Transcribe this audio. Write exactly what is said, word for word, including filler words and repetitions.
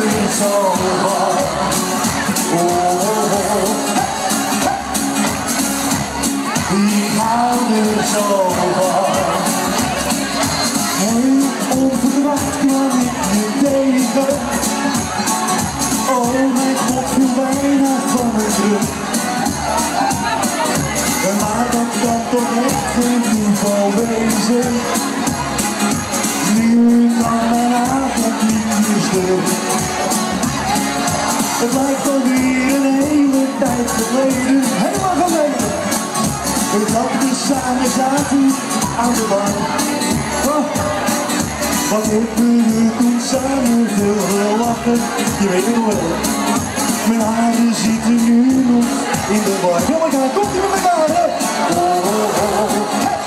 weer zo van. Oh, oh, oh. Ik hou er zo van. Heel onverwacht kwam ik je tegen. Oh mijn god, viel bijna van me terug. Maar dat kan toch echt geen toeval wezen. Nu kan mijn avond niet meer stuk. Het lijkt alweer een hele tijd geleden, helemaal geleden. Dat we samen zaten aan de bar. Oh, wat hebben we toen samen veel gelachen. Je weet het nog wel. Mijn haren zitten nu nog in de war. Kom elkaar, komt ie met elkaar, hè? Oh, oh, oh.